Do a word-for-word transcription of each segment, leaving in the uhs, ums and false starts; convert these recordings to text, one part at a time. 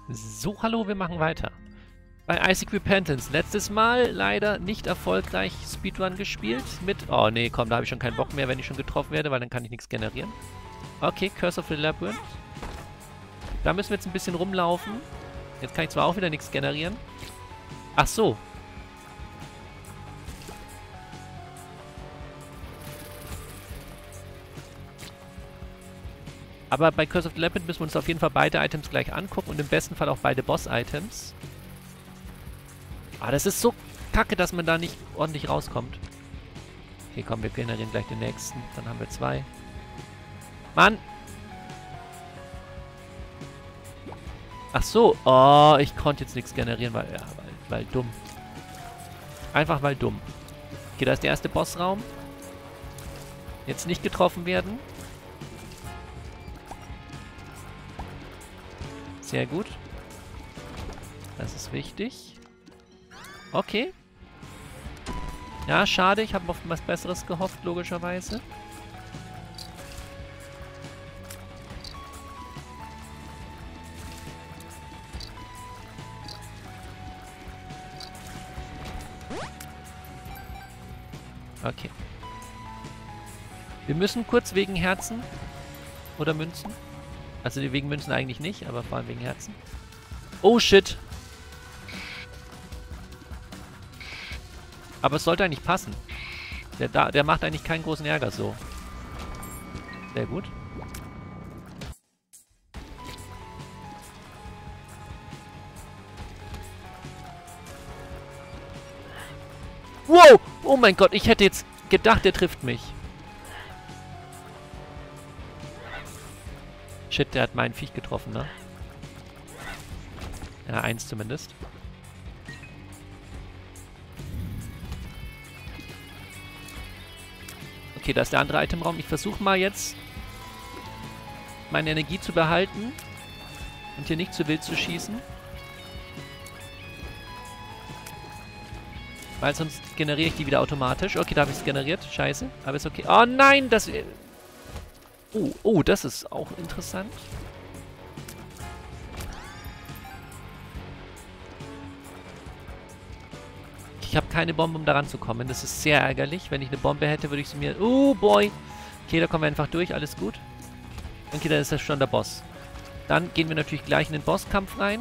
So, hallo, wir machen weiter. Bei Isaac Repentance. Letztes Mal leider nicht erfolgreich Speedrun gespielt mit... Oh, nee, komm, da habe ich schon keinen Bock mehr, wenn ich schon getroffen werde, weil dann kann ich nichts generieren. Okay, Curse of the Labyrinth. Da müssen wir jetzt ein bisschen rumlaufen. Jetzt kann ich zwar auch wieder nichts generieren. Ach so. Aber bei Curse of the Labyrinth müssen wir uns auf jeden Fall beide Items gleich angucken und im besten Fall auch beide Boss-Items. Ah, das ist so kacke, dass man da nicht ordentlich rauskommt. Okay, komm, wir generieren gleich den nächsten. Dann haben wir zwei. Mann! Ach so. Oh, ich konnte jetzt nichts generieren, weil, ja, weil, weil dumm. Einfach weil dumm. Okay, da ist der erste Bossraum. Jetzt nicht getroffen werden. Sehr gut. Das ist wichtig. Okay. Ja, schade. Ich habe auf was Besseres gehofft, logischerweise. Okay. Wir müssen kurz wegen Herzen oder Münzen. Also wegen Münzen eigentlich nicht, aber vor allem wegen Herzen. Oh shit. Aber es sollte eigentlich passen. Der, da, der macht eigentlich keinen großen Ärger so. Sehr gut. Wow! Oh mein Gott, ich hätte jetzt gedacht, der trifft mich. Shit, der hat mein Viech getroffen, ne? Ja, eins zumindest. Okay, da ist der andere Itemraum. Ich versuche mal jetzt, meine Energie zu behalten und hier nicht zu wild zu schießen. Weil sonst generiere ich die wieder automatisch. Okay, da habe ich es generiert. Scheiße. Aber ist okay. Oh nein, das... Oh, oh, das ist auch interessant. Ich habe keine Bombe, um da ranzukommen. Das ist sehr ärgerlich. Wenn ich eine Bombe hätte, würde ich sie mir... Oh, boy. Okay, da kommen wir einfach durch. Alles gut. Okay, da ist das schon der Boss. Dann gehen wir natürlich gleich in den Bosskampf rein.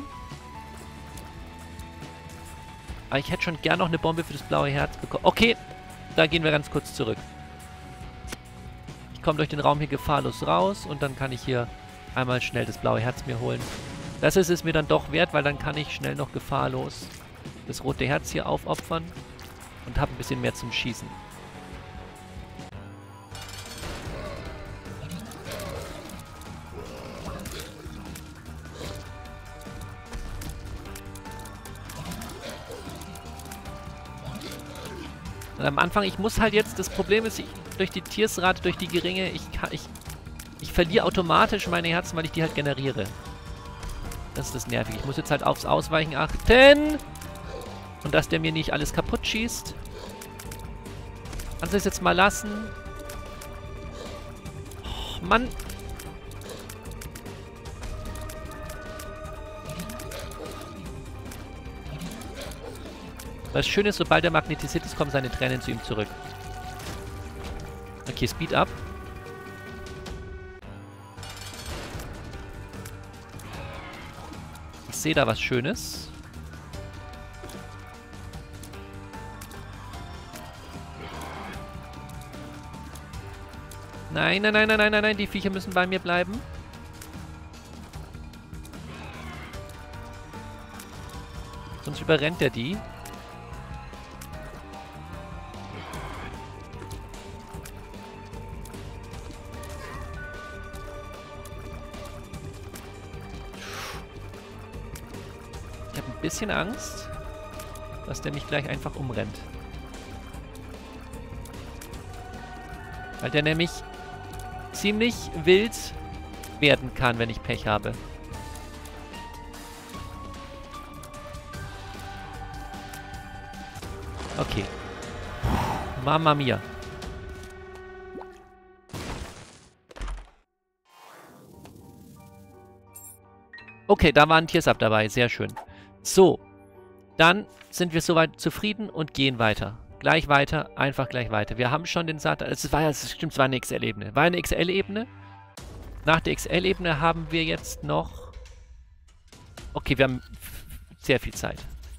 Aber ich hätte schon gern noch eine Bombe für das blaue Herz bekommen. Okay, da gehen wir ganz kurz zurück. Ich komme durch den Raum hier gefahrlos raus und dann kann ich hier einmal schnell das blaue Herz mir holen. Das ist es mir dann doch wert, weil dann kann ich schnell noch gefahrlos das rote Herz hier aufopfern und habe ein bisschen mehr zum Schießen. Und am Anfang, ich muss halt jetzt, das Problem ist, ich, durch die Tiersrate, durch die geringe, ich kann, ich, ich verliere automatisch meine Herzen, weil ich die halt generiere. Das ist das Nervige. Ich muss jetzt halt aufs Ausweichen achten. Und dass der mir nicht alles kaputt schießt. Kannst du es jetzt mal lassen? Oh, Mann. Das Schöne ist, sobald er magnetisiert ist, kommen seine Tränen zu ihm zurück. Okay, Speed up. Ich sehe da was Schönes. Nein, nein, nein, nein, nein, nein, nein, die Viecher müssen bei mir bleiben. Sonst überrennt er die. Ich habe ein bisschen Angst, dass der mich gleich einfach umrennt. Weil der nämlich ziemlich wild werden kann, wenn ich Pech habe. Okay. Mamma mia. Okay, da war ein Tiersab dabei. Sehr schön. So. Dann sind wir soweit zufrieden und gehen weiter. Gleich weiter, einfach gleich weiter. Wir haben schon den Satan... Es war ja, es stimmt, es war eine X L-Ebene. War eine X L-Ebene. Nach der X L-Ebene haben wir jetzt noch... Okay, wir haben sehr viel Zeit.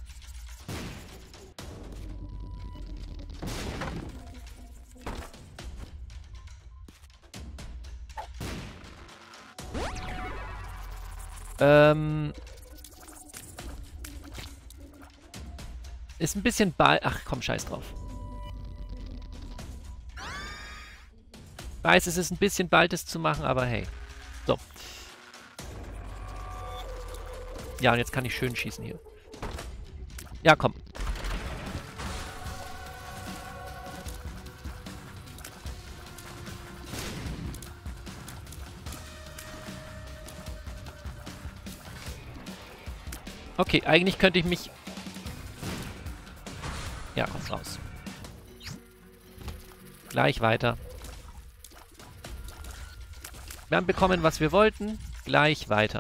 Ähm... Ist ein bisschen bald... Ach komm, scheiß drauf. Weiß, es ist ein bisschen bald, es zu machen, aber hey. So. Ja, und jetzt kann ich schön schießen hier. Ja, komm. Okay, eigentlich könnte ich mich... Ja, komm's raus. Gleich weiter. Wir haben bekommen, was wir wollten. Gleich weiter.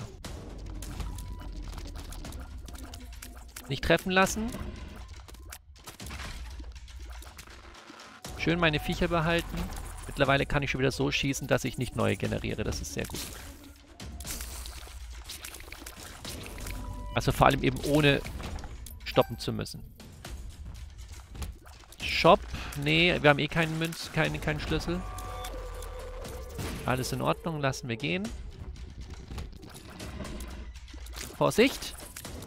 Nicht treffen lassen. Schön meine Viecher behalten. Mittlerweile kann ich schon wieder so schießen, dass ich nicht neue generiere. Das ist sehr gut. Also vor allem eben ohne stoppen zu müssen. Shop. Nee, wir haben eh keinen Münz, keinen, keinen Schlüssel. Alles in Ordnung, lassen wir gehen. Vorsicht!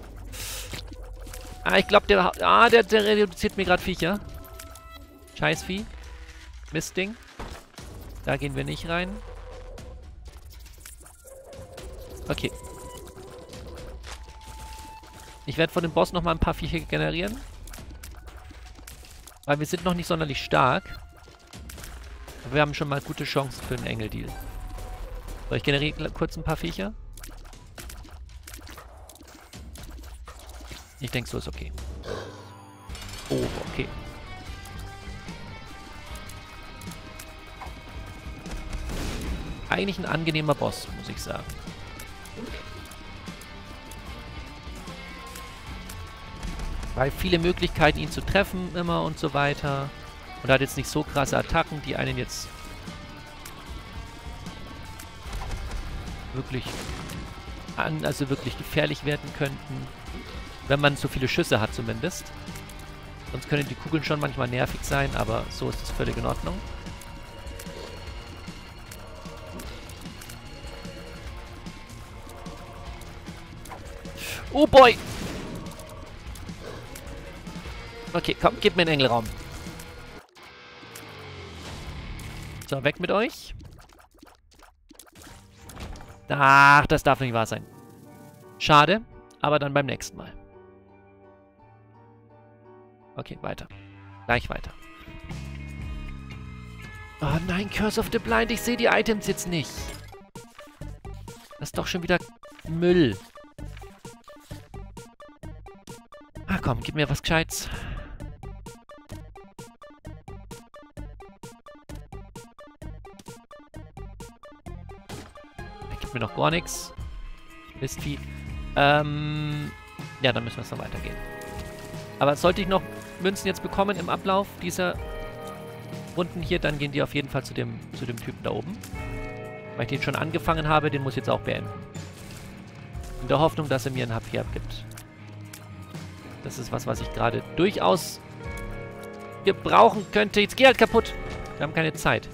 Ah, ich glaube, der, ah, der, der reduziert mir gerade Viecher. Scheißvieh. Mistding. Da gehen wir nicht rein. Okay. Ich werde von dem Boss nochmal ein paar Viecher generieren. Weil wir sind noch nicht sonderlich stark. Aber wir haben schon mal gute Chancen für einen Engel-Deal. So, ich generiere kurz ein paar Viecher. Ich denke, so ist okay. Oh, okay. Eigentlich ein angenehmer Boss, muss ich sagen. Weil viele Möglichkeiten, ihn zu treffen immer und so weiter. Und er hat jetzt nicht so krasse Attacken, die einen jetzt wirklich an, also wirklich gefährlich werden könnten. Wenn man so viele Schüsse hat zumindest. Sonst können die Kugeln schon manchmal nervig sein, aber so ist es völlig in Ordnung. Oh boy! Okay, komm, gib mir einen Engelraum. So, weg mit euch. Ach, das darf nicht wahr sein. Schade, aber dann beim nächsten Mal. Okay, weiter. Gleich weiter. Oh nein, Curse of the Blind, ich sehe die Items jetzt nicht. Das ist doch schon wieder Müll. Ah komm, gib mir was Gescheites. Gibt mir noch gar nichts. Mistvieh. Ähm, ja, dann müssen wir es noch weitergehen. Aber sollte ich noch Münzen jetzt bekommen im Ablauf dieser Runden hier, dann gehen die auf jeden Fall zu dem, zu dem Typen da oben. Weil ich den schon angefangen habe, den muss ich jetzt auch beenden. In der Hoffnung, dass er mir ein H P abgibt. Das ist was, was ich gerade durchaus gebrauchen könnte. Jetzt geh halt kaputt. Wir haben keine Zeit.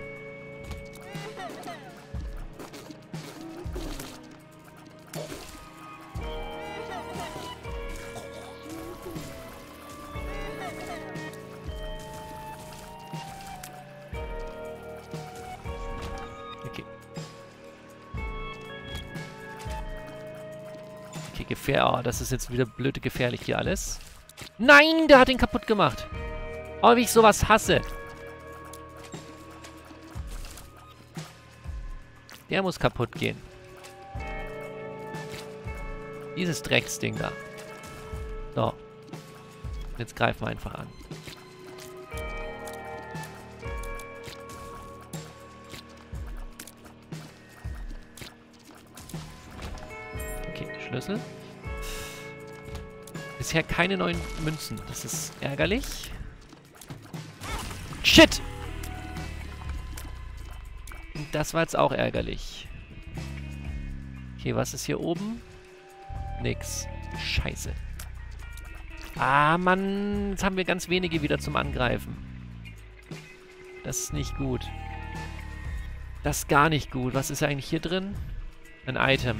Okay. Okay, gefährlich. Oh, das ist jetzt wieder blöde gefährlich hier alles. Nein, der hat ihn kaputt gemacht. Oh, wie ich sowas hasse. Der muss kaputt gehen. Dieses Drecksding da. So. Jetzt greifen wir einfach an. Okay, Schlüssel. Bisher keine neuen Münzen. Das ist ärgerlich. Shit! Das war jetzt auch ärgerlich. Okay, was ist hier oben? Nix. Scheiße. Ah, Mann. Jetzt haben wir ganz wenige wieder zum Angreifen. Das ist nicht gut. Das ist gar nicht gut. Was ist eigentlich hier drin? Ein Item.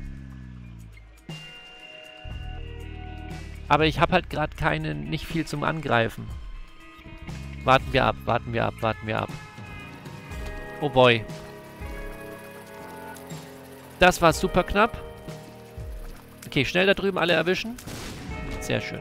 Aber ich habe halt gerade keine, nicht viel zum Angreifen. Warten wir ab, warten wir ab, warten wir ab. Oh boy. Das war super knapp. Okay, schnell da drüben alle erwischen. Sehr schön.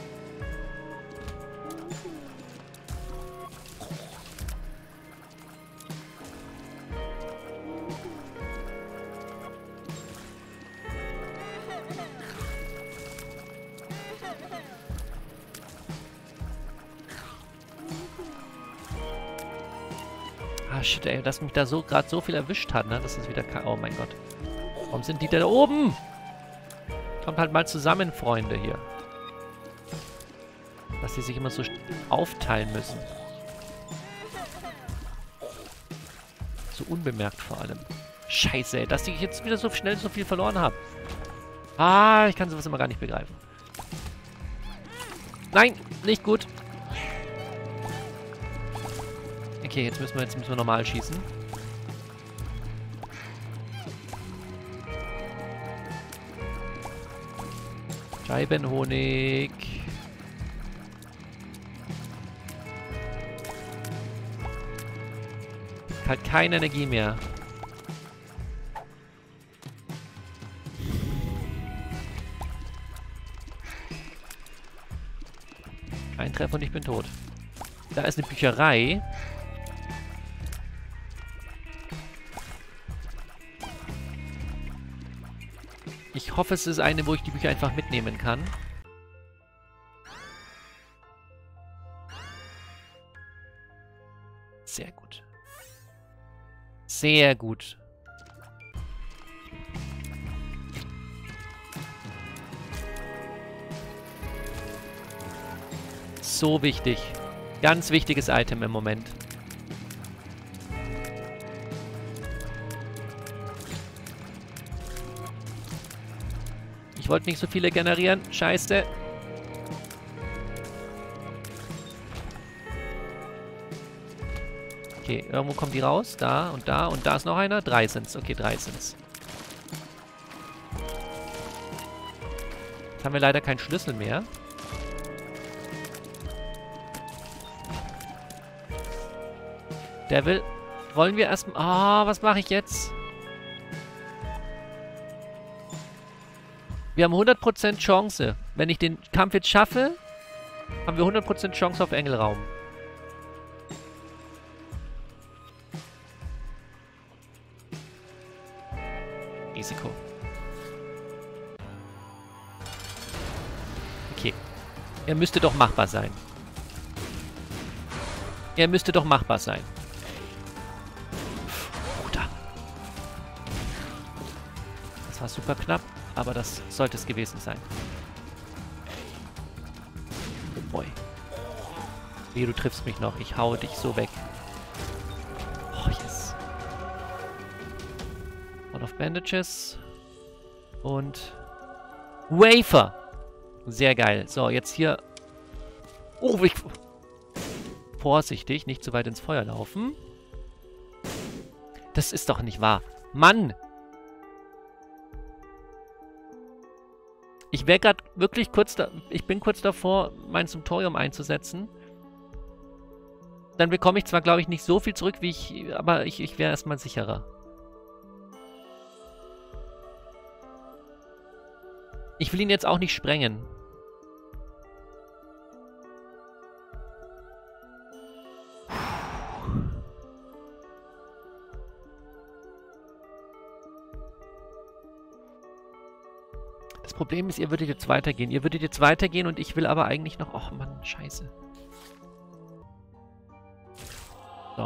Ah, shit, ey, dass mich da so gerade so viel erwischt hat, ne? Das ist wieder... Oh mein Gott. Warum sind die da oben? Kommt halt mal zusammen, Freunde, hier. Dass die sich immer so aufteilen müssen. So unbemerkt vor allem. Scheiße, ey, dass ich jetzt wieder so schnell so viel verloren habe. Ah, ich kann sowas immer gar nicht begreifen. Nein, nicht gut. Okay, jetzt müssen wir, jetzt müssen wir normal schießen. Scheibenhonig. Halt keine Energie mehr. Ein Treffer und ich bin tot. Da ist eine Bücherei. Ich hoffe, es ist eine, wo ich die Bücher einfach mitnehmen kann. Sehr gut. Sehr gut. So wichtig. Ganz wichtiges Item im Moment. Ich wollte nicht so viele generieren. Scheiße. Okay, irgendwo kommen die raus. Da und da und da ist noch einer. Drei sind's. Okay, drei sind's. Jetzt haben wir leider keinen Schlüssel mehr. Devil. Wollen wir erstmal... Ah, was mache ich jetzt? Wir haben hundert Prozent Chance. Wenn ich den Kampf jetzt schaffe, haben wir hundert Prozent Chance auf Engelraum. Risiko. Okay. Er müsste doch machbar sein. Er müsste doch machbar sein. Bruder. Das war super knapp. Aber das sollte es gewesen sein. Oh boy. Wie, du triffst mich noch. Ich hau dich so weg. Oh, yes. Out of Bandages. Und Wafer. Sehr geil. So, jetzt hier... Oh, ich... Vorsichtig, nicht zu weit ins Feuer laufen. Das ist doch nicht wahr. Mann! Ich wäre gerade wirklich kurz da... Ich bin kurz davor, mein Sumptorium einzusetzen. Dann bekomme ich zwar, glaube ich, nicht so viel zurück, wie ich... Aber ich, ich wäre erstmal sicherer. Ich will ihn jetzt auch nicht sprengen. Das Problem ist, ihr würdet jetzt weitergehen. Ihr würdet jetzt weitergehen und ich will aber eigentlich noch... Och Mann, scheiße. So.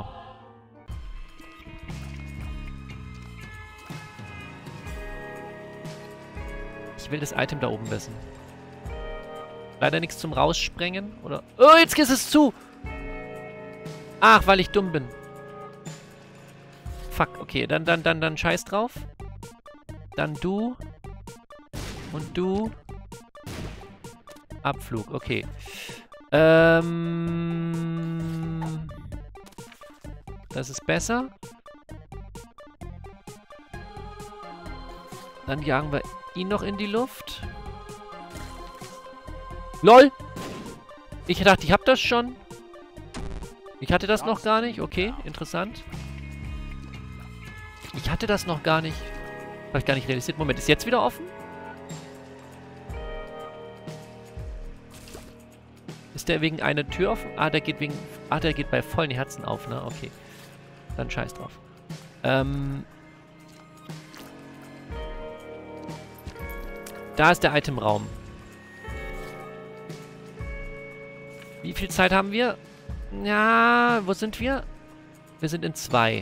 Ich will das Item da oben wissen. Leider nichts zum Raussprengen, oder? Oh, jetzt ist es zu! Ach, weil ich dumm bin. Fuck, okay, dann, dann, dann, dann scheiß drauf. Dann du. Und du. Abflug, okay. Ähm... Das ist besser. Dann jagen wir ihn noch in die Luft. LOL! Ich dachte, ich hab das schon. Ich hatte das noch gar nicht. Okay, interessant. Ich hatte das noch gar nicht. Habe ich gar nicht realisiert. Moment, ist jetzt wieder offen? Ist der wegen einer Tür offen? Ah, der geht wegen... Ah, der geht bei vollen Herzen auf, ne? Okay. Dann scheiß drauf. Ähm... Da ist der Itemraum. Wie viel Zeit haben wir? Ja, wo sind wir? Wir sind in zwei.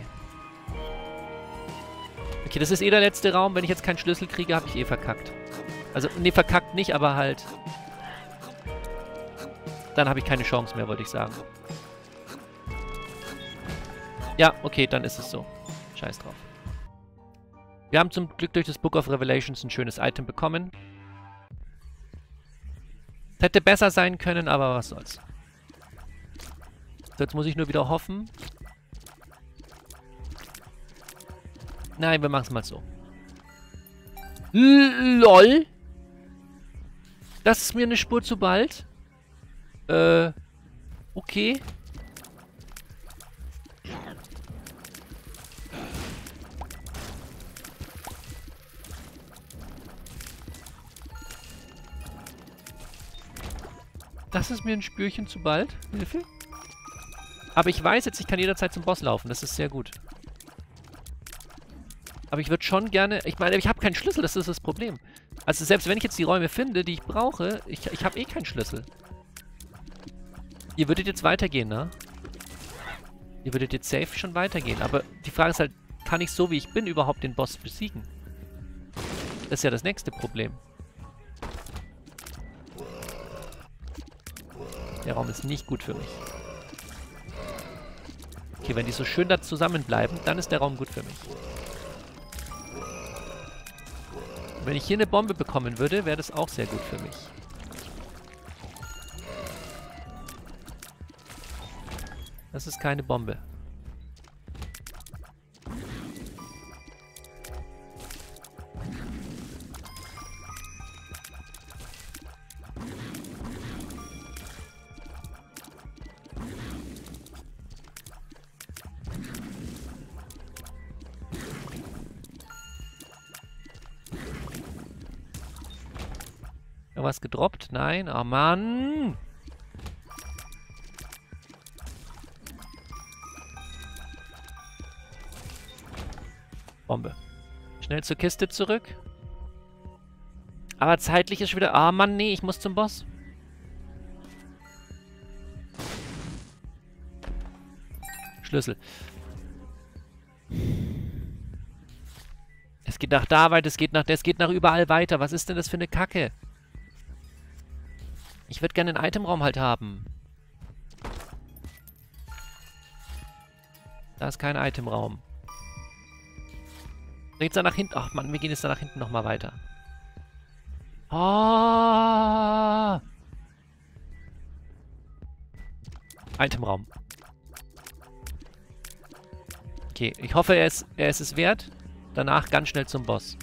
Okay, das ist eh der letzte Raum. Wenn ich jetzt keinen Schlüssel kriege, habe ich eh verkackt. Also, nee, verkackt nicht, aber halt... Dann habe ich keine Chance mehr, wollte ich sagen. Ja, okay, dann ist es so. Scheiß drauf. Wir haben zum Glück durch das Book of Revelations ein schönes Item bekommen. Es hätte besser sein können, aber was soll's. So, jetzt muss ich nur wieder hoffen. Nein, wir machen es mal so. L LOL. Das ist mir eine Spur zu bald. Äh, okay. Das ist mir ein Spürchen zu bald. Hilfe. Aber ich weiß jetzt, ich kann jederzeit zum Boss laufen. Das ist sehr gut. Aber ich würde schon gerne... Ich meine, ich habe keinen Schlüssel. Das ist das Problem. Also selbst wenn ich jetzt die Räume finde, die ich brauche, ich, ich habe eh keinen Schlüssel. Ihr würdet jetzt weitergehen, ne? Ihr würdet jetzt safe schon weitergehen. Aber die Frage ist halt, kann ich so wie ich bin überhaupt den Boss besiegen? Das ist ja das nächste Problem. Der Raum ist nicht gut für mich. Okay, wenn die so schön da zusammenbleiben, dann ist der Raum gut für mich. Wenn ich hier eine Bombe bekommen würde, wäre das auch sehr gut für mich. Das ist keine Bombe. Irgendwas gedroppt? Nein. Oh Mann! Bombe. Schnell zur Kiste zurück. Aber zeitlich ist schon wieder... Ah, Mann, nee, ich muss zum Boss. Schlüssel. Es geht nach da weiter, es geht nach... Es geht nach überall weiter. Was ist denn das für eine Kacke? Ich würde gerne einen Itemraum halt haben. Da ist kein Itemraum. Geht's da nach hinten? Ach Mann, wir gehen jetzt da nach hinten nochmal weiter. Ah! Itemraum. Okay, ich hoffe, er ist, er ist es wert. Danach ganz schnell zum Boss.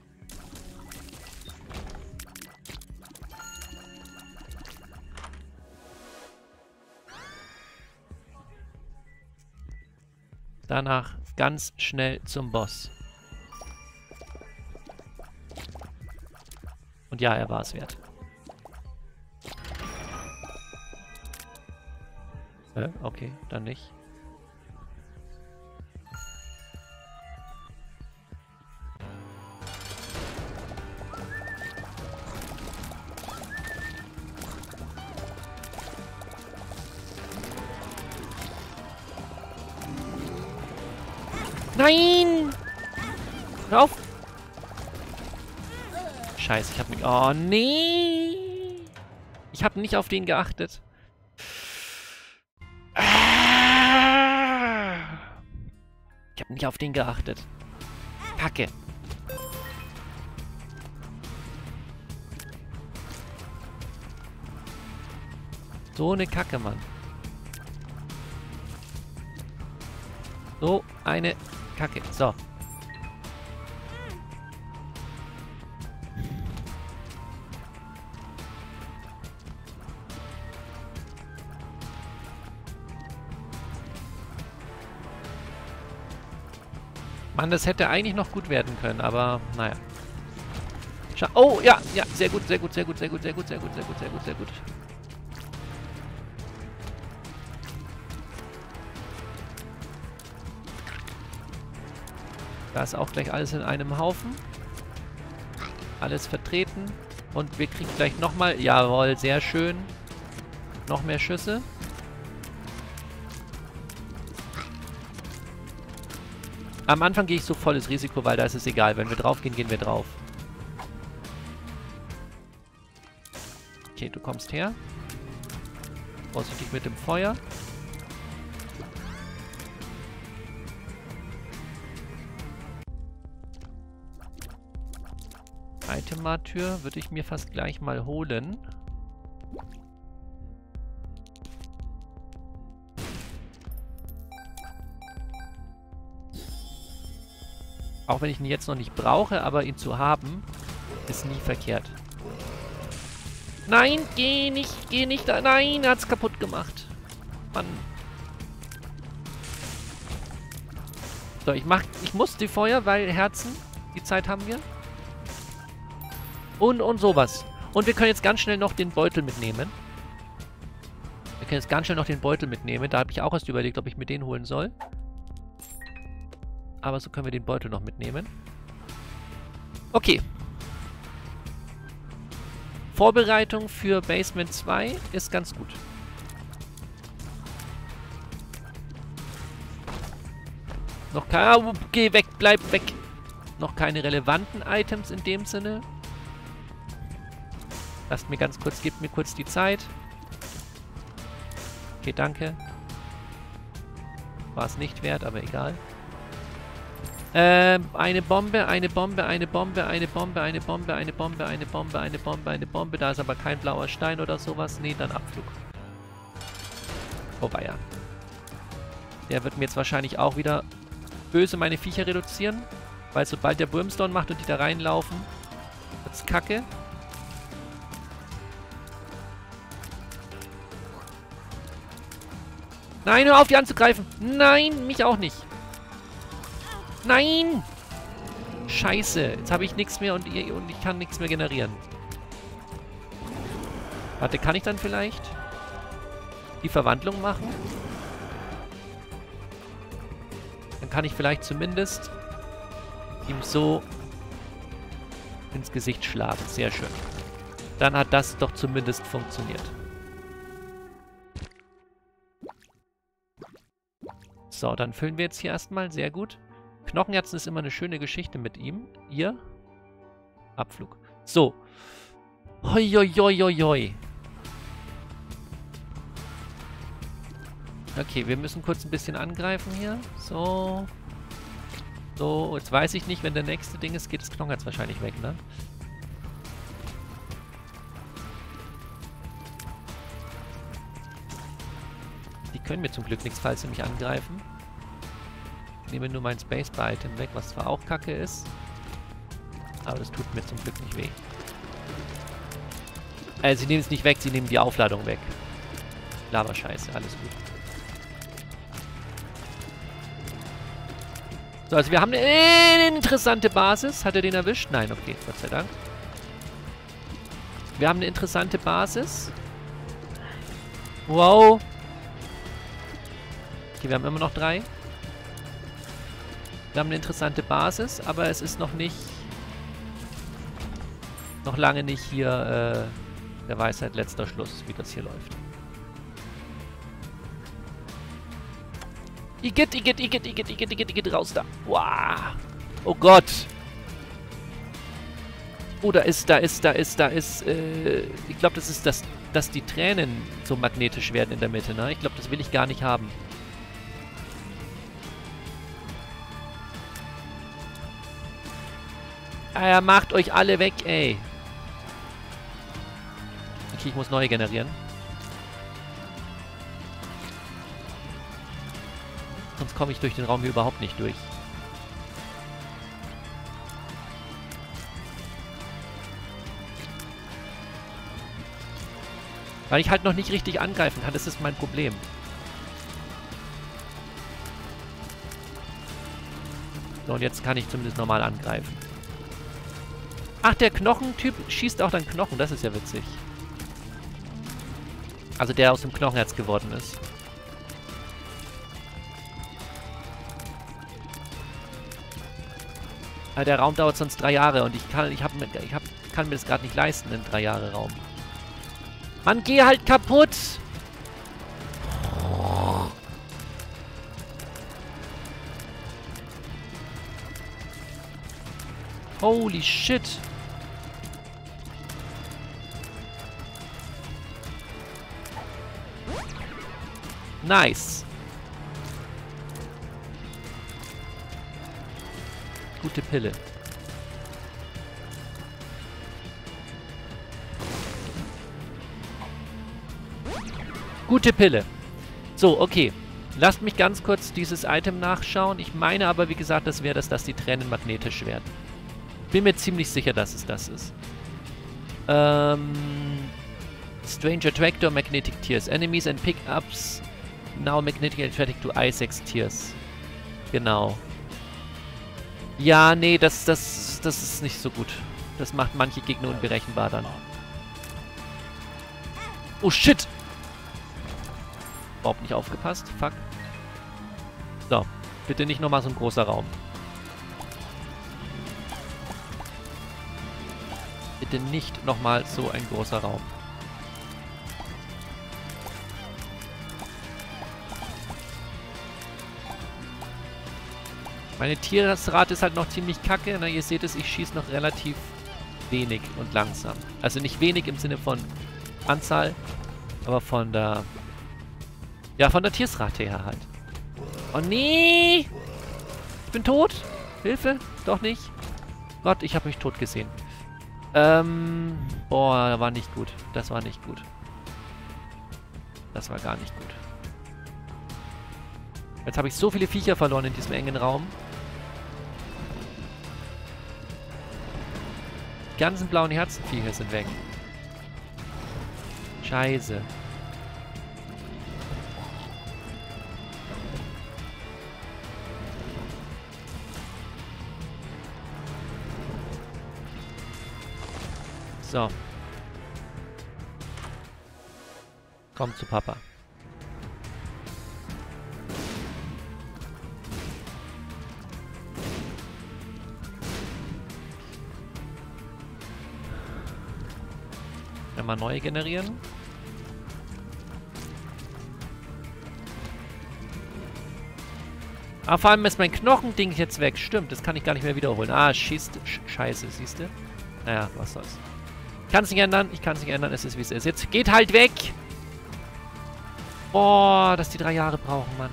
Danach ganz schnell zum Boss. Und ja, er war es wert. Äh, okay, dann nicht. Nein! Hör auf! Scheiße, ich hab mich... Oh, nee! Ich hab nicht auf den geachtet. Ich hab nicht auf den geachtet. Kacke. So eine Kacke, Mann. So eine Kacke. So. Mann, das hätte eigentlich noch gut werden können, aber naja. Scha oh, ja, ja, sehr gut, sehr gut, sehr gut, sehr gut, sehr gut, sehr gut, sehr gut, sehr gut, sehr gut. Da ist auch gleich alles in einem Haufen. Alles vertreten. Und wir kriegen gleich nochmal... Jawohl, sehr schön. Noch mehr Schüsse. Am Anfang gehe ich so volles Risiko, weil da ist es egal. Wenn wir drauf gehen, gehen wir drauf. Okay, du kommst her. Vorsichtig mit dem Feuer. Itemar-Tür würde ich mir fast gleich mal holen. Auch wenn ich ihn jetzt noch nicht brauche, aber ihn zu haben, ist nie verkehrt. Nein, geh nicht, geh nicht da. Nein, er hat's kaputt gemacht. Mann. So, ich mach, ich muss die Feuer, weil Herzen, die Zeit haben wir. Und, und sowas. Und wir können jetzt ganz schnell noch den Beutel mitnehmen. Wir können jetzt ganz schnell noch den Beutel mitnehmen. Da habe ich auch erst überlegt, ob ich mir den holen soll. Aber so können wir den Beutel noch mitnehmen. Okay. Vorbereitung für Basement zwei ist ganz gut. Noch keine... Oh, geh weg, bleib weg. Noch keine relevanten Items in dem Sinne. Lasst mir ganz kurz, gebt mir kurz die Zeit. Okay, danke. War es nicht wert, aber egal. Ähm, eine Bombe, eine Bombe, eine Bombe, eine Bombe, eine Bombe, eine Bombe, eine Bombe, eine Bombe, eine Bombe. Da ist aber kein blauer Stein oder sowas. Nee, dann Abflug. Oh, weia. Der wird mir jetzt wahrscheinlich auch wieder böse meine Viecher reduzieren. Weil sobald der Brimstone macht und die da reinlaufen, wird's kacke. Nein, hör auf, die anzugreifen. Nein, mich auch nicht. Nein! Scheiße, jetzt habe ich nichts mehr und, und ich kann nichts mehr generieren. Warte, kann ich dann vielleicht die Verwandlung machen? Dann kann ich vielleicht zumindest ihm so ins Gesicht schlagen. Sehr schön. Dann hat das doch zumindest funktioniert. So, dann füllen wir jetzt hier erstmal. Sehr gut. Knochenherzen ist immer eine schöne Geschichte mit ihm. Ihr? Abflug. So. Hoi, hoi, hoi, hoi, hoi. Okay, wir müssen kurz ein bisschen angreifen hier. So. So, jetzt weiß ich nicht, wenn der nächste Ding ist, geht das Knochenherz wahrscheinlich weg, ne? Die können mir zum Glück nichts, falls sie mich angreifen. Ich nehme nur mein Spacebar-Item weg, was zwar auch kacke ist. Aber das tut mir zum Glück nicht weh. Äh, sie nehmen es nicht weg, sie nehmen die Aufladung weg. Lava-Scheiße, alles gut. So, also wir haben eine interessante Basis. Hat er den erwischt? Nein, okay, Gott sei Dank. Wir haben eine interessante Basis. Wow. Okay, wir haben immer noch drei. Wir haben eine interessante Basis, aber es ist noch nicht... noch lange nicht hier äh, der Weisheit letzter Schluss, wie das hier läuft. Igitt, Igitt, Igitt, Igitt, Igitt, Igitt, Igitt, raus da. Wow. Oh Gott. Oh, da ist, da ist, da ist, da ist, äh, ich glaube, das ist das, dass die Tränen so magnetisch werden in der Mitte, ne? Ich glaube, das will ich gar nicht haben. Ah, ja, macht euch alle weg, ey. Okay, ich muss neue generieren. Sonst komme ich durch den Raum hier überhaupt nicht durch. Weil ich halt noch nicht richtig angreifen kann. Das ist mein Problem. So, und jetzt kann ich zumindest normal angreifen. Ach, der Knochentyp schießt auch dann Knochen. Das ist ja witzig. Also der aus dem Knochenherz geworden ist. Aber der Raum dauert sonst drei Jahre und ich kann, ich hab, ich hab, kann mir das gerade nicht leisten, einen drei Jahre Raum. Mann, geh halt kaputt! Holy shit! Nice! Gute Pille. Gute Pille. So, okay. Lasst mich ganz kurz dieses Item nachschauen. Ich meine aber, wie gesagt, das wäre das, dass die Tränen magnetisch werden. Bin mir ziemlich sicher, dass es das ist. Ähm... Strange Attractor, Magnetic Tears. Enemies and Pickups now magnetic attracted to Isaacs Tears. Genau. Ja, nee, das, das, das ist nicht so gut. Das macht manche Gegner unberechenbar dann. Oh, shit! Überhaupt nicht aufgepasst. Fuck. So. Bitte nicht nochmal so ein großer Raum. Bitte nicht nochmal so ein großer Raum. Meine Tierrate ist halt noch ziemlich kacke. Na, ihr seht es, ich schieße noch relativ wenig und langsam. Also nicht wenig im Sinne von Anzahl, aber von der... Ja, von der Tiersrate her halt. Oh nee! Ich bin tot! Hilfe! Doch nicht. Gott, ich habe mich tot gesehen. Ähm... Boah, war nicht gut. Das war nicht gut. Das war gar nicht gut. Jetzt habe ich so viele Viecher verloren in diesem engen Raum. Die ganzen blauen Herzenviecher sind weg. Scheiße. So. Komm zu Papa. Mal neue generieren. Ah, vor allem ist mein Knochending jetzt weg. Stimmt, das kann ich gar nicht mehr wiederholen. Ah, schießt. Sch Scheiße, siehst du? Naja, was soll's. Ich kann es nicht ändern. Ich kann es nicht ändern. Es ist, wie es ist. Jetzt geht halt weg! Boah, dass die drei Jahre brauchen, Mann.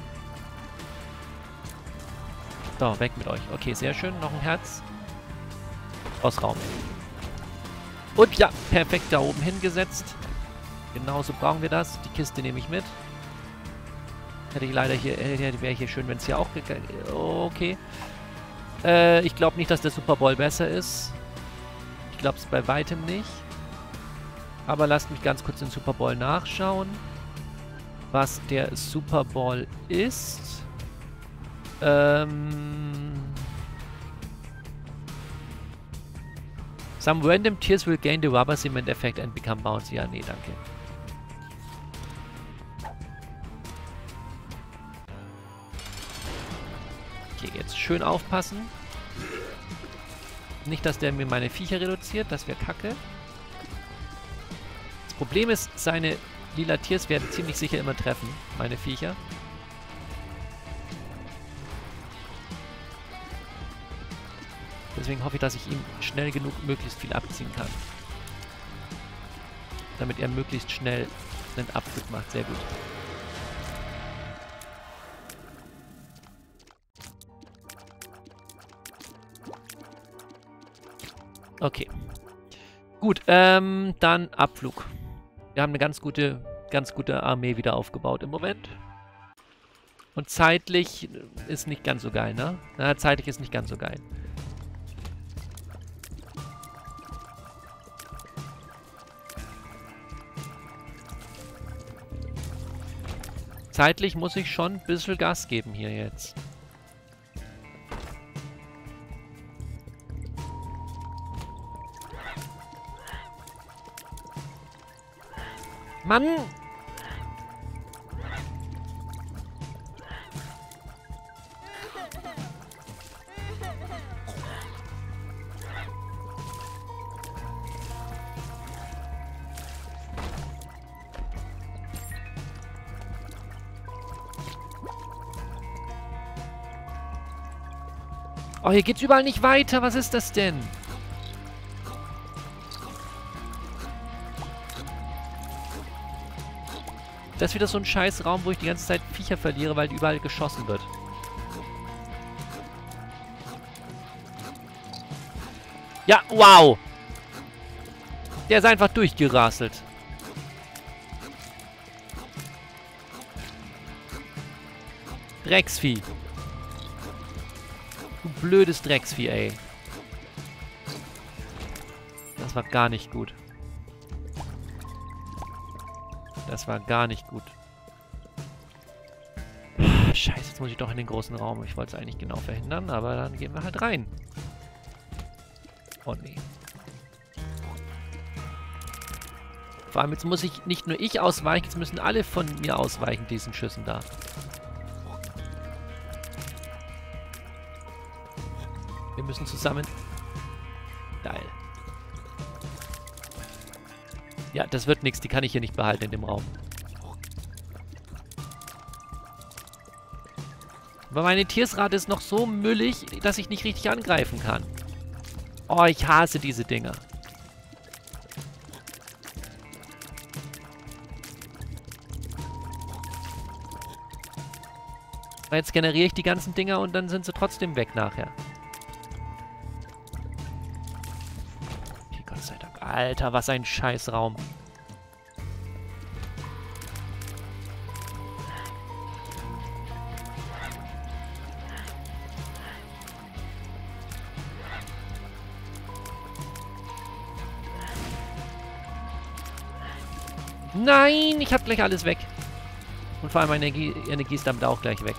So, weg mit euch. Okay, sehr schön. Noch ein Herz. Aus Raum. Und ja, perfekt da oben hingesetzt. Genauso brauchen wir das. Die Kiste nehme ich mit. Hätte ich leider hier... Äh, wäre hier schön, wenn es hier auch... Okay. Äh, ich glaube nicht, dass der Super Bowl besser ist. Ich glaube es bei weitem nicht. Aber lasst mich ganz kurz den Super Bowl nachschauen. Was der Super Bowl ist. Ähm... Some random tears will gain the rubber cement effect and become bouncy. Ja, nee, danke. Okay, jetzt schön aufpassen. Nicht, dass der mir meine Viecher reduziert. Das wäre kacke. Das Problem ist, seine lila Tiers werden ziemlich sicher immer treffen. Meine Viecher. Deswegen hoffe ich, dass ich ihm schnell genug möglichst viel abziehen kann. Damit er möglichst schnell einen Abflug macht. Sehr gut. Okay. Gut, ähm, dann Abflug. Wir haben eine ganz gute, ganz gute Armee wieder aufgebaut im Moment. Und zeitlich ist nicht ganz so geil, ne? Na, zeitlich ist nicht ganz so geil. Zeitlich muss ich schon ein bisschen Gas geben hier jetzt. Mann! Oh, hier geht's überall nicht weiter. Was ist das denn? Das ist wieder so ein scheiß Raum, wo ich die ganze Zeit Viecher verliere, weil überall geschossen wird. Ja, wow! Der ist einfach durchgerasselt. Drecksvieh. Du blödes Drecksvieh, ey. Das war gar nicht gut. Das war gar nicht gut. Scheiße, jetzt muss ich doch in den großen Raum. Ich wollte es eigentlich genau verhindern, aber dann gehen wir halt rein. Oh nee. Vor allem jetzt muss ich nicht nur ich ausweichen, jetzt müssen alle von mir ausweichen, diesen Schüssen da. Wir müssen zusammen... Geil. Ja, das wird nichts. Die kann ich hier nicht behalten in dem Raum. Aber meine Tiersrate ist noch so müllig, dass ich nicht richtig angreifen kann. Oh, ich hasse diese Dinger. Jetzt generiere ich die ganzen Dinger und dann sind sie trotzdem weg nachher. Okay, Gott sei Dank. Alter, was ein Scheißraum. Nein, ich hab gleich alles weg. Und vor allem meine Energie, Energie ist damit auch gleich weg.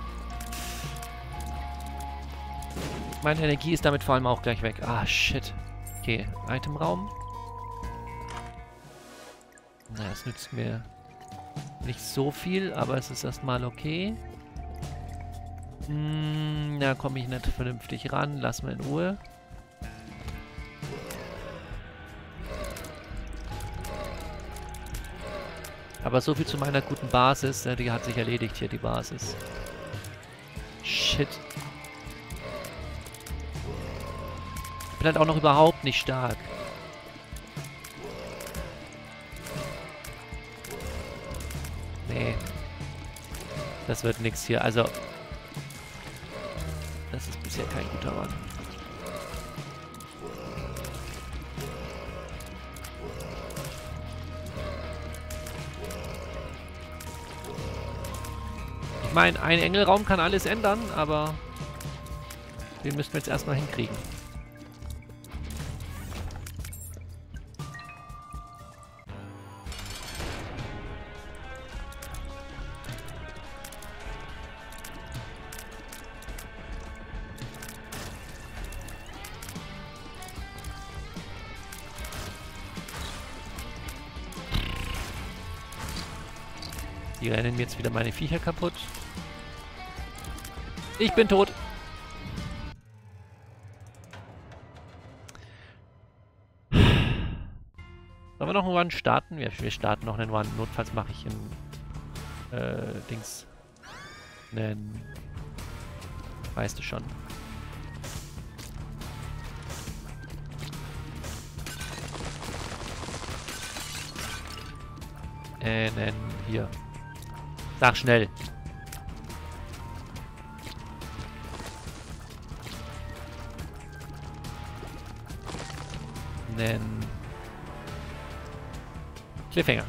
Meine Energie ist damit vor allem auch gleich weg. Ah, shit. Okay, Itemraum. Na, es nützt mir nicht so viel, aber es ist erstmal okay. Hm, da komme ich nicht vernünftig ran. Lass mal in Ruhe. Aber so viel zu meiner guten Basis. Ja, die hat sich erledigt hier, die Basis. Shit. Ich bin halt auch noch überhaupt nicht stark. Nee. Das wird nichts hier. Also, das ist bisher kein guter Run. Ich meine, ein Engelraum kann alles ändern, aber den müssten wir jetzt erstmal hinkriegen. Die rennen jetzt wieder meine Viecher kaputt. Ich bin tot. Sollen wir noch einen Run starten? Wir, wir starten noch einen Run. Notfalls mache ich einen äh, Dings. Einen... Weißt du schon. Äh, nein, hier. Sag schnell. Nen. Cliffhanger.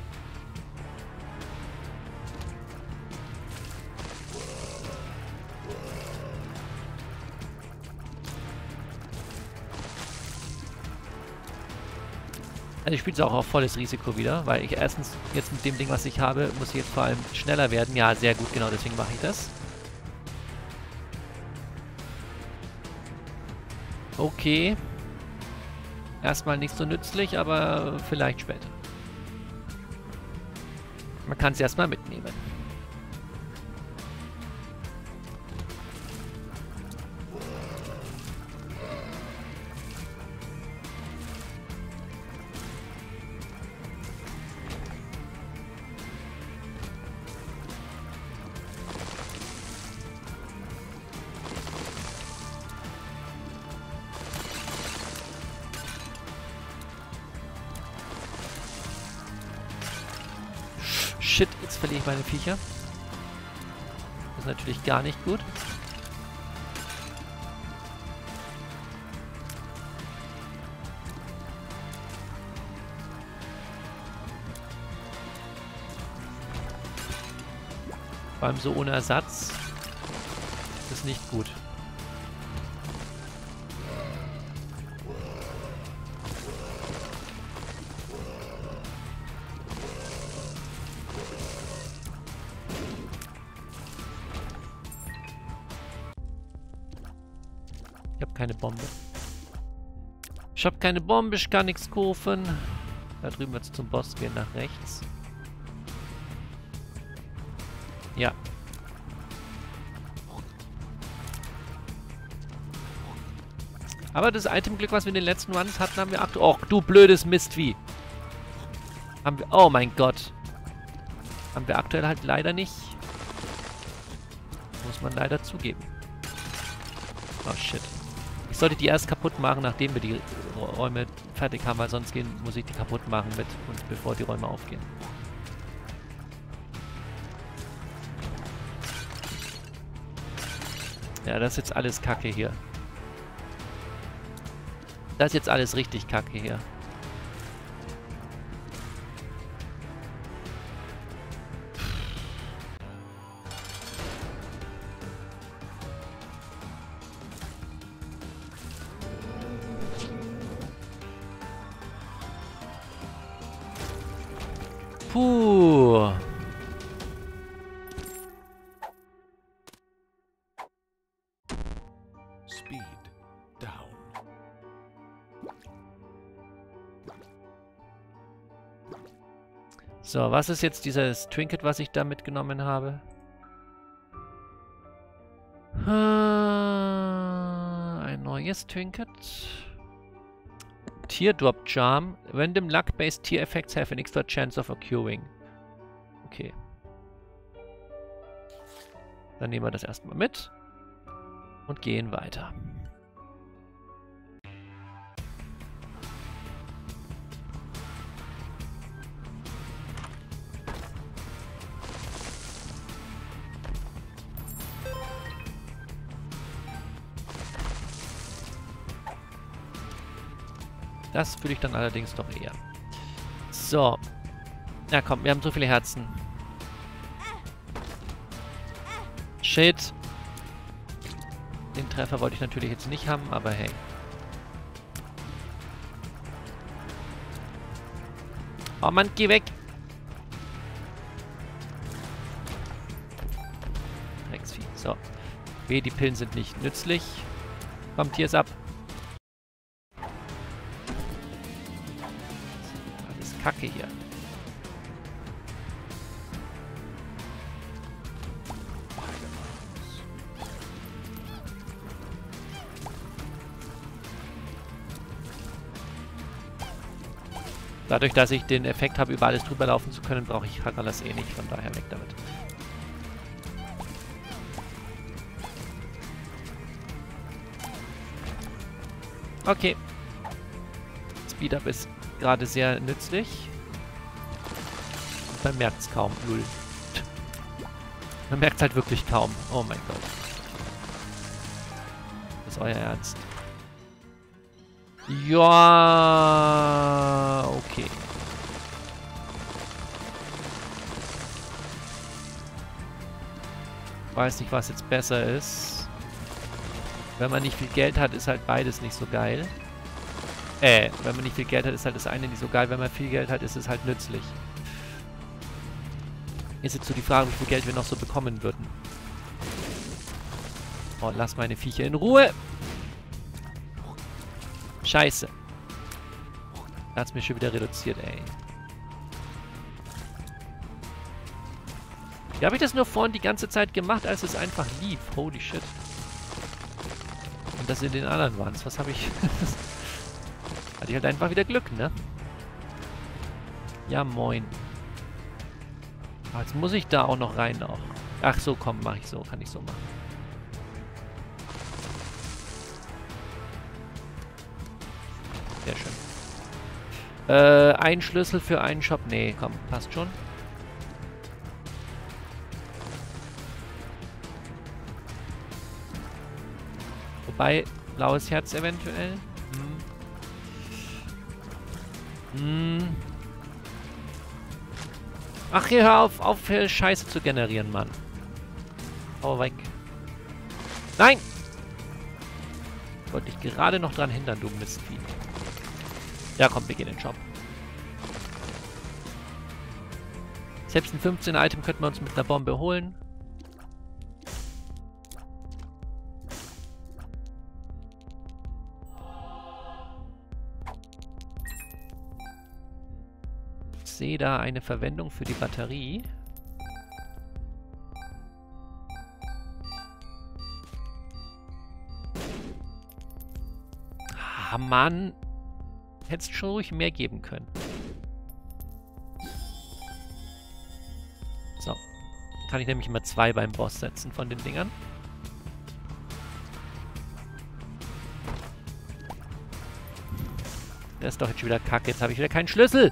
Also ich spiele es auch auf volles Risiko wieder, weil ich erstens jetzt mit dem Ding, was ich habe, muss ich jetzt vor allem schneller werden. Ja, sehr gut, genau, deswegen mache ich das. Okay. Erstmal nicht so nützlich, aber vielleicht später. Man kann es erstmal mitnehmen. Shit, jetzt verliere ich meine Viecher. Das ist natürlich gar nicht gut. Vor allem so ohne Ersatz. Das ist nicht gut. Ich habe keine Bombe. Ich habe keine Bombe, ich kann nichts kaufen. Da drüben wird es zum Boss gehen, nach rechts. Ja. Aber das Itemglück, was wir in den letzten Runs hatten, haben wir aktuell... Och, du blödes Mistvieh. Haben wir... Oh mein Gott. Haben wir aktuell halt leider nicht. Muss man leider zugeben. Oh shit. Ich sollte die erst kaputt machen, nachdem wir die Räume fertig haben, weil sonst gehen, muss ich die kaputt machen mit und bevor die Räume aufgehen. Ja, das ist jetzt alles Kacke hier. Das ist jetzt alles richtig Kacke hier. Puh. Speed down. So, was ist jetzt dieses Trinket, was ich da mitgenommen habe? Ein neues Trinket. Teardrop Charm. Random luck-based tear effects have an extra chance of occurring. Okay. Dann nehmen wir das erstmal mit. Und gehen weiter. Das fühle ich dann allerdings doch eher. So. Na komm, wir haben so viele Herzen. Shit. Den Treffer wollte ich natürlich jetzt nicht haben, aber hey. Oh Mann, geh weg! Drecksvieh. So. Weh, die Pillen sind nicht nützlich. Kommt, hier ist ab. Alles Kacke hier. Dadurch, dass ich den Effekt habe, über alles drüber laufen zu können, brauche ich Haralas eh nicht. Von daher weg damit. Okay. Speed-Up ist gerade sehr nützlich. Man merkt es kaum. Null. Man merkt es halt wirklich kaum. Oh mein Gott. Das ist euer Ernst. Ja, okay. Weiß nicht, was jetzt besser ist. Wenn man nicht viel Geld hat, ist halt beides nicht so geil. Äh, wenn man nicht viel Geld hat, ist halt das eine nicht so geil. Wenn man viel Geld hat, ist es halt nützlich. Ist jetzt so die Frage, wie viel Geld wir noch so bekommen würden. Oh, lass meine Viecher in Ruhe. Scheiße. Da hat es mir schon wieder reduziert, ey. Wie habe ich das nur vorhin die ganze Zeit gemacht, als es einfach lief? Holy shit. Und das in den anderen waren es. Was habe ich... Hatte ich halt einfach wieder Glück, ne? Ja, moin. Aber jetzt muss ich da auch noch rein auch. Ach so, komm, mach ich so. Kann ich so machen. Sehr schön. Äh, ein Schlüssel für einen Shop. Nee, komm, passt schon. Wobei, blaues Herz eventuell. Hm. Hm. Ach, hier, hör auf, auf Scheiße zu generieren, Mann. Hau weg. Nein! Wollte ich gerade noch dran hindern, du Mistvieh. Ja, komm, wir gehen in den Shop. Selbst ein fünfzehner Item könnten wir uns mit einer Bombe holen. Ich sehe da eine Verwendung für die Batterie. Ah, Mann. Hättest schon ruhig mehr geben können. So. Kann ich nämlich immer zwei beim Boss setzen von den Dingern. Das ist doch jetzt schon wieder kacke. Jetzt habe ich wieder keinen Schlüssel.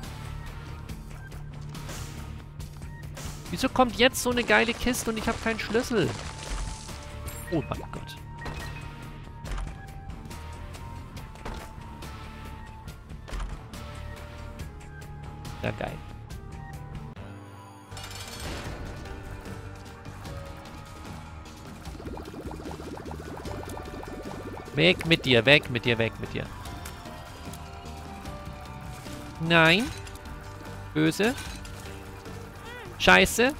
Wieso kommt jetzt so eine geile Kiste und ich habe keinen Schlüssel? Oh mein Gott. Ja, geil. Weg mit dir, weg mit dir, weg mit dir. Nein. Böse. Scheiße.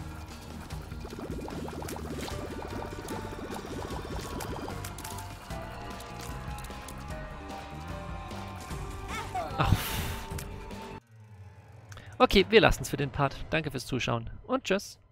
Ach. Okay, wir lassen es für den Part. Danke fürs Zuschauen und tschüss.